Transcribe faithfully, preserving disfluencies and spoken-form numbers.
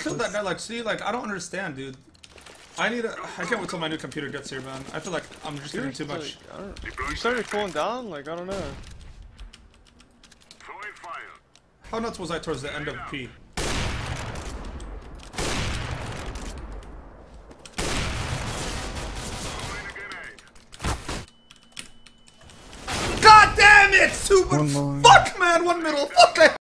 killed that guy. Like, see, like, I don't understand, dude. I need a. I can't wait till my new computer gets here, man. I feel like I'm just getting too much. Like, I don't, you started cooling down? Like, I don't know. How nuts was I towards the end of P? God damn it! Super. Fuck, man. One middle. Fuck that.